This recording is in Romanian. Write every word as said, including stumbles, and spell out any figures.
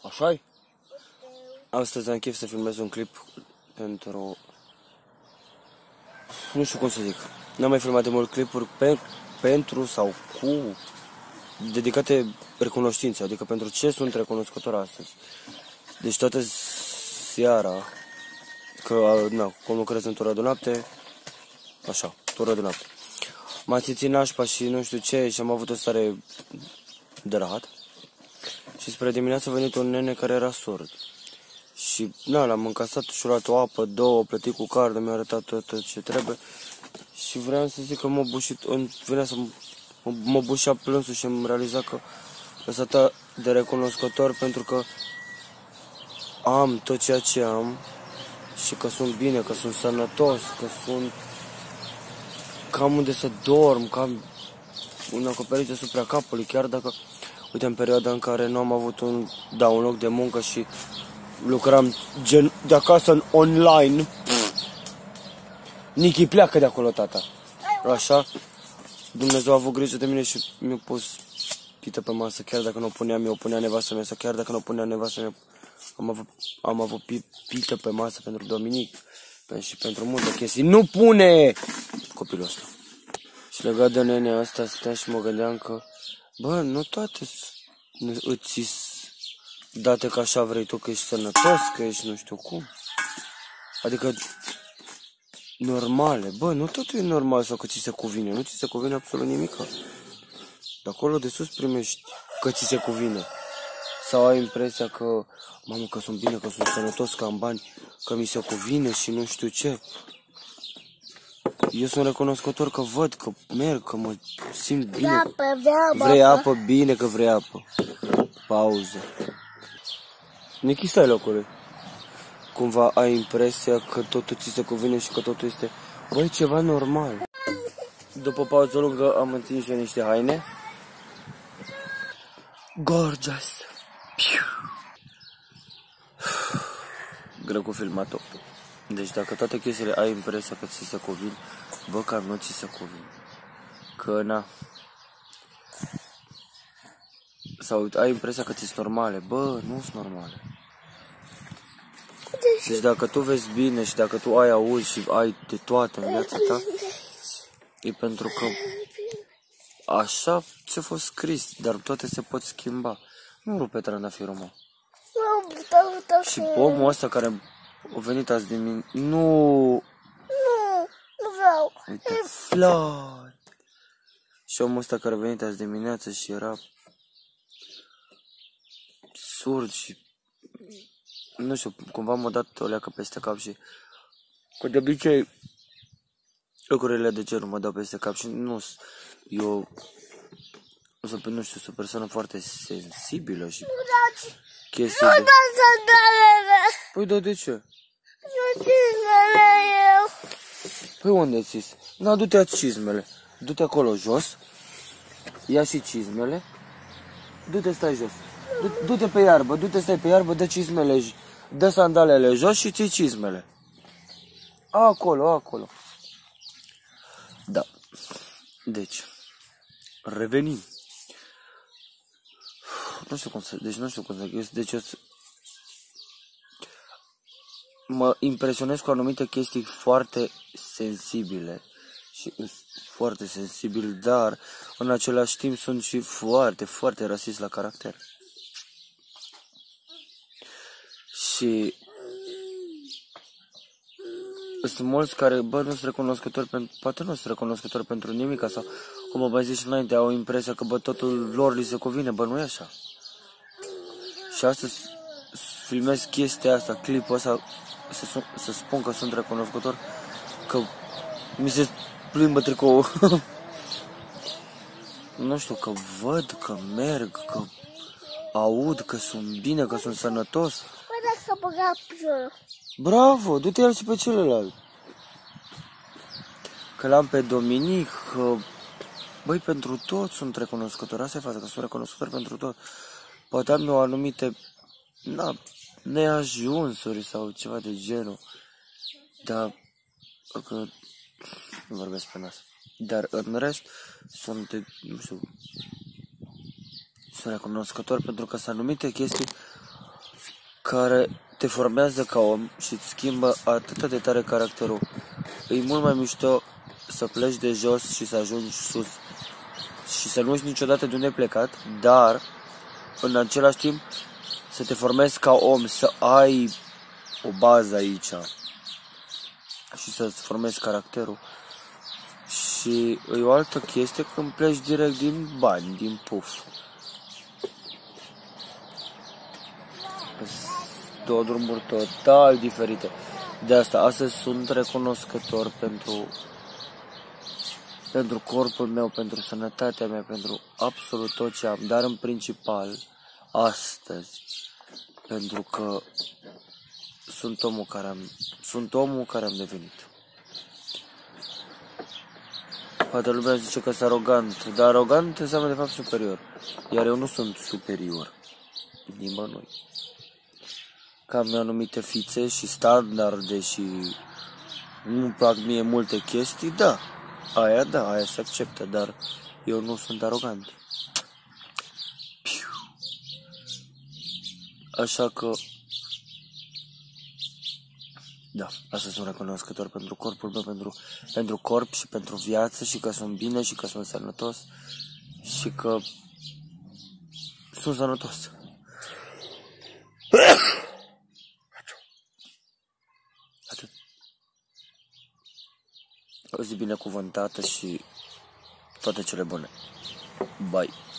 Așa-i? Astăzi am chef să filmez un clip pentru... Nu știu cum să zic. N-am mai filmat de mult clipuri pe, pentru sau cu dedicate recunoștinței, adică pentru ce sunt recunoscător astăzi. Deci toată seara, că na, cum lucrez în tură de noapte, așa, tură de noapte. M-a țițit nașpa și nu știu ce și am avut o stare de rahat. Și spre dimineață a venit un nene care era surd. Și na, l-am încasat și luat o apă, două, plătit cu cardă, mi-a arătat tot ce trebuie. Și vreau să zic că m-a bușit, venea să mă bușea plânsul și am realizat că sunt atât de recunoscător pentru că am tot ceea ce am și că sunt bine, că sunt sănătos, că sunt... că am unde să dorm, că am un acoperiș deasupra capului, chiar dacă, uite, în perioada în care nu am avut un, da, un loc de muncă și lucram gen de acasă în online, Nichi pleacă de acolo, tata. Așa, Dumnezeu a avut grijă de mine și mi-a pus pită pe masă, chiar dacă nu o puneam eu, o punea nevastă mea, sau chiar dacă nu o punea nevastă mea, am avut, am avut pită pe masă pentru Dominic și pentru multe chestii. Nu pune copilul ăsta. Și legat de nenea asta, stăteam și mă gândeam că, bă, nu toate îți date că așa vrei tu, că ești sănătos, că ești nu știu cum. Adică normale. Bă, nu totul e normal sau că ți se cuvine. Nu ți se cuvine absolut nimic. De acolo de sus primești că ți se cuvine. Sau ai impresia că, mamă, că sunt bine, că sunt sănătos, că am bani, că mi se cuvine și nu știu ce. Eu sunt recunoscător că văd, că merg, că mă simt bine. Apă, vrei, vrei apă, bine că vrei apă. Pauză. Nichi, stai locului. Cumva ai impresia că totul ți se cuvine și că totul este, băi, ceva normal. După pauză lungă am întins eu niște haine. Gorgeous. Greu cu filmat-o. Deci dacă toate chestiile ai impresia că ți se cuvin, bă, că nu ți se cuvin. Că na. Sau ai impresia că ți-s normale, bă, nu sunt normale. Deci dacă tu vezi bine și dacă tu ai auzi și ai de toate în viața ta, e pentru că așa ți-a fost scris, dar toate se pot schimba. Nu rupe trandafirul, mă. Și omul ăsta care a venit azi din mine, nu... Nu, nu vreau. Uite, flori. Și omul ăsta care a venit azi dimineață și era surd și... nu știu, cumva m-a dat o leacă peste cap și... Că de obicei lucrurile de genul mă dau peste cap și nu... Eu... Sunt, nu știu, sunt o persoană foarte sensibilă și... chestii de... Păi da, de ce? Păi unde ți-s? Na, du-te cizmele. Du-te acolo jos. Ia și cizmele. Du-te, stai jos. Du-te pe iarbă, du-te, stai pe iarbă, dă cizmele, dă sandalele jos și ții cizmele. Acolo, acolo. Da. Deci, revenim. Nu știu cum să, deci nu știu cum să zic, deci eu mă impresionez cu anumite chestii foarte sensibile și foarte sensibil, dar în același timp sunt și foarte, foarte rasist la caracter. Și sunt mulți care, bă, nu sunt recunoscători pentru, poate nu sunt recunoscători pentru nimic, sau, cum am zis și înainte, au impresia că, bă, totul lor li se cuvine, bă, nu e așa. Și astăzi filmez chestia asta, clipul ăsta, să, să spun că sunt recunoscător, că mi se plimbă tricoul. Nu știu, că văd, că merg, că aud, că sunt bine, că sunt sănătos. Bă, dacă băga piciorul. Bravo, du-te iar și pe celălalt. Că l-am pe Dominic, că... Băi, pentru tot sunt recunoscător, asta e faza, că sunt recunoscător pentru tot. Poate am eu anumite, na, neajunsuri sau ceva de genul, dar, că, nu vorbesc pe nas, dar în rest sunt, nu știu, sunt recunoscător pentru că sunt anumite chestii care te formează ca om și îți schimbă atât de tare caracterul. E mult mai mișto să pleci de jos și să ajungi sus și să nu uiți niciodată de unde ai plecat, dar în același timp să te formezi ca om, să ai o bază aici și să-ți formezi caracterul. Și e o altă chestie când pleci direct din bani, din puf. Două drumuri total diferite. De asta, astăzi sunt recunoscător pentru pentru corpul meu, pentru sănătatea mea, pentru absolut tot ce am, dar în principal astăzi, pentru că sunt omul care am, sunt omul care am devenit. Poate lumea zice că sunt arogant, dar arogant înseamnă de fapt superior, iar eu nu sunt superior, nimănui. Că am anumite fițe și standarde și nu-mi plac mie multe chestii, da, aia da, aia se acceptă, dar eu nu sunt arogant. Așa că, da, asta sunt recunoscător pentru corpul meu, pentru, pentru corp și pentru viață și că sunt bine și că sunt sănătos și că sunt sănătos. Atât. O zi binecuvântată și toate cele bune. Bye.